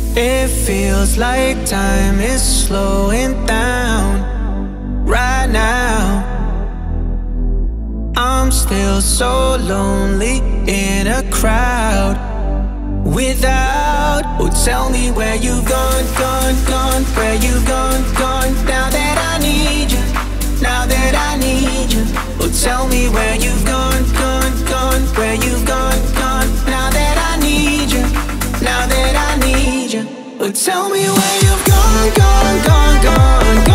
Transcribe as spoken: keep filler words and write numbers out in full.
It feels like time is slowing down right now. I'm still so lonely in a crowd without. Oh, tell me where you've gone, gone, gone, where you've gone, gone. Now that I need you, now that I need you. Oh, tell me where you've gone, gone, gone, where you've gone, gone. Now that I need you, now that I need you. Oh, tell me where you've gone, gone, gone, gone.